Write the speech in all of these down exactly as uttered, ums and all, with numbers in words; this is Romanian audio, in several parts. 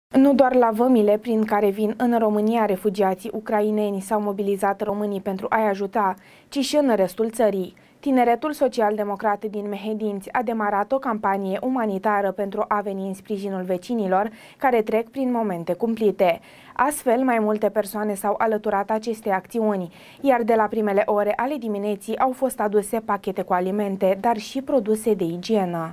Nu doar la vămile prin care vin în România refugiații ucraineni s-au mobilizat românii pentru a-i ajuta, ci și în restul țării. Tineretul social-democrat din Mehedinți a demarat o campanie umanitară pentru a veni în sprijinul vecinilor care trec prin momente cumplite. Astfel, mai multe persoane s-au alăturat acestei acțiuni, iar de la primele ore ale dimineții au fost aduse pachete cu alimente, dar și produse de igienă.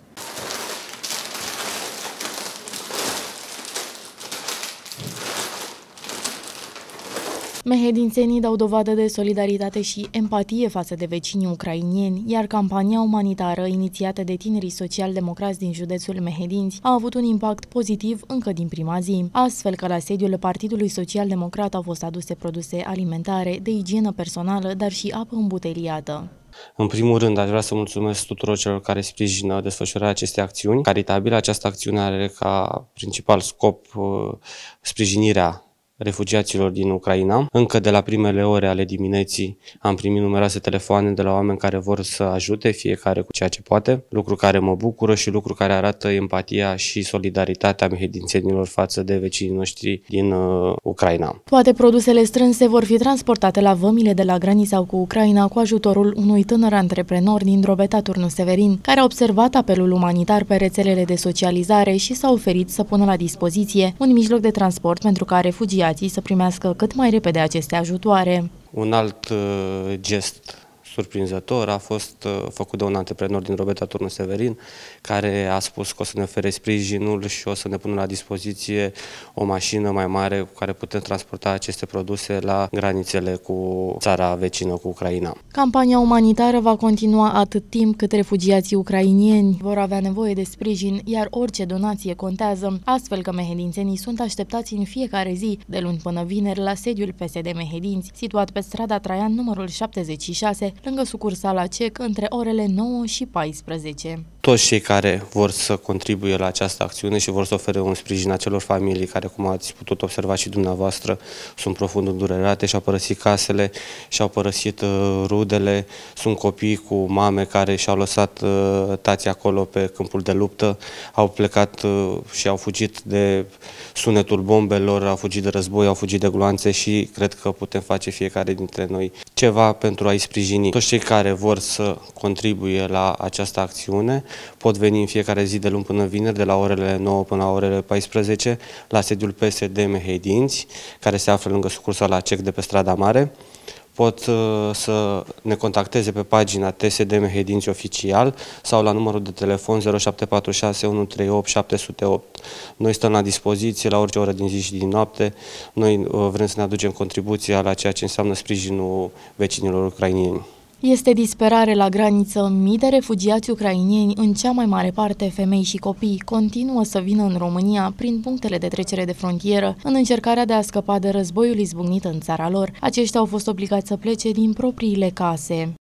Mehedințenii dau dovadă de solidaritate și empatie față de vecinii ucraineni, iar campania umanitară inițiată de tinerii social-democrați din județul Mehedinți a avut un impact pozitiv încă din prima zi, astfel că la sediul Partidului Social-Democrat au fost aduse produse alimentare, de igienă personală, dar și apă îmbuteliată. În primul rând, aș vrea să mulțumesc tuturor celor care sprijină desfășurarea acestei acțiuni caritabile. Această acțiune are ca principal scop sprijinirea refugiaților din Ucraina. Încă de la primele ore ale dimineții am primit numeroase telefoane de la oameni care vor să ajute, fiecare cu ceea ce poate, lucru care mă bucură și lucru care arată empatia și solidaritatea mehedințenilor față de vecinii noștri din uh, Ucraina. Toate produsele strânse vor fi transportate la vămile de la granița cu Ucraina cu ajutorul unui tânăr antreprenor din Drobeta, Turnul Severin, care a observat apelul umanitar pe rețelele de socializare și s-a oferit să pună la dispoziție un mijloc de transport pentru ca refugiații să primească cât mai repede aceste ajutoare. Un alt uh, gest surprinzător a fost uh, făcut de un antreprenor din Drobeta, Turnul Severin, care a spus că o să ne ofere sprijinul și o să ne pună la dispoziție o mașină mai mare cu care putem transporta aceste produse la granițele cu țara vecină, cu Ucraina. Campania umanitară va continua atât timp cât refugiații ucraineni vor avea nevoie de sprijin, iar orice donație contează, astfel că mehedințenii sunt așteptați în fiecare zi, de luni până vineri, la sediul P S D Mehedinți, situat pe strada Traian numărul șaptezeci și șase, lângă sucursala C E C, între orele nouă și paisprezece. Toți cei care vor să contribuie la această acțiune și vor să ofere un sprijin acelor familii care, cum ați putut observa și dumneavoastră, sunt profund îndurerate și-au părăsit casele, și-au părăsit uh, rudele, sunt copii cu mame care și-au lăsat uh, tații acolo pe câmpul de luptă, au plecat uh, și au fugit de sunetul bombelor, au fugit de război, au fugit de gloanțe și cred că putem face fiecare dintre noi ceva pentru a-i sprijini. Toți cei care vor să contribuie la această acțiune pot veni în fiecare zi de luni până vineri, de la orele nouă până la orele paisprezece, la sediul P S D Mehedinți, care se află lângă sucursala C E C de pe Strada Mare. Pot uh, să ne contacteze pe pagina T S D Mehedinți Oficial sau la numărul de telefon zero șapte patru șase unu trei opt șapte zero opt. Noi stăm la dispoziție la orice oră din zi și din noapte. Noi uh, vrem să ne aducem contribuția la ceea ce înseamnă sprijinul vecinilor ucraineni. Este disperare la graniță. Mii de refugiați ucraineni, în cea mai mare parte femei și copii, continuă să vină în România prin punctele de trecere de frontieră în încercarea de a scăpa de războiul izbucnit în țara lor. Aceștia au fost obligați să plece din propriile case.